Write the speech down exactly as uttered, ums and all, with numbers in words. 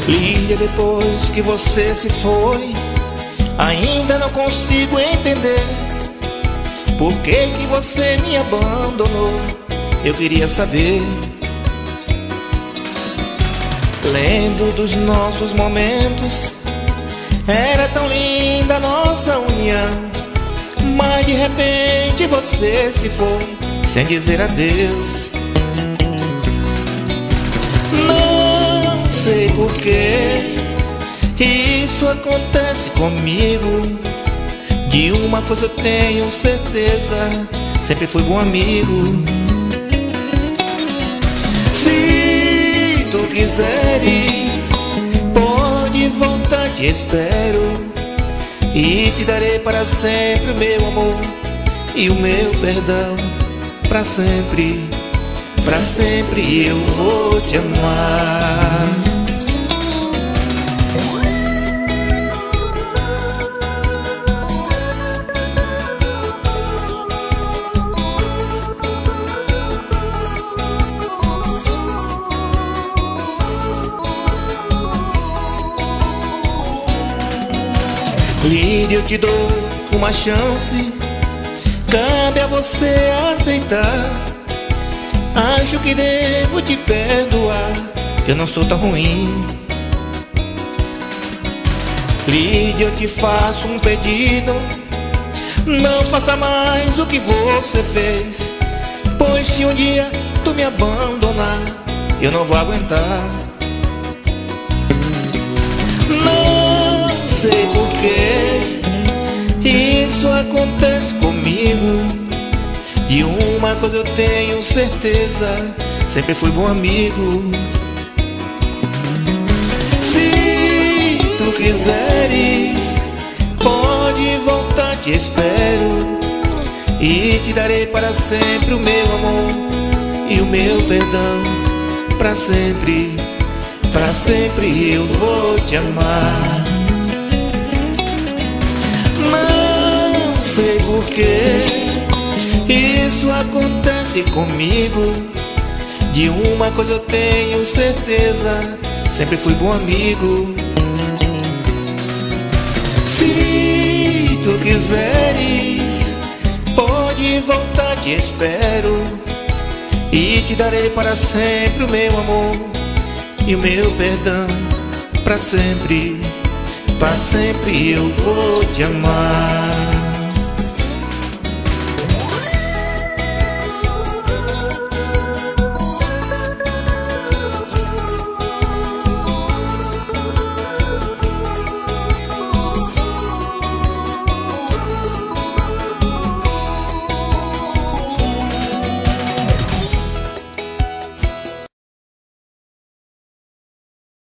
Lídia, depois que você se foi, ainda não consigo entender por que que você me abandonou. Eu queria saber. Lembro dos nossos momentos, era tão linda a nossa união, mas de repente você se foi sem dizer adeus. Não sei por que isso acontece comigo. De uma coisa eu tenho certeza, sempre fui bom amigo. Se tu quiseres, pode voltar, te espero, e te darei para sempre o meu amor e o meu perdão. Pra sempre, pra sempre eu vou te amar. Lídia, eu te dou uma chance, cabe a você aceitar. Acho que devo te perdoar, eu não sou tão ruim. Lídia, eu te faço um pedido, não faça mais o que você fez, pois se um dia tu me abandonar, eu não vou aguentar. Não sei por que isso acontece comigo. De uma coisa eu tenho certeza, sempre fui bom amigo. Se tu quiseres, pode voltar, te espero, e te darei para sempre o meu amor e o meu perdão. Pra sempre, pra sempre eu vou te amar. Não sei por que isso acontece comigo. De uma coisa eu tenho certeza, sempre fui bom amigo. Se tu quiseres, pode voltar, te espero, e te darei para sempre o meu amor e o meu perdão. Pra sempre, pra sempre eu vou te amar.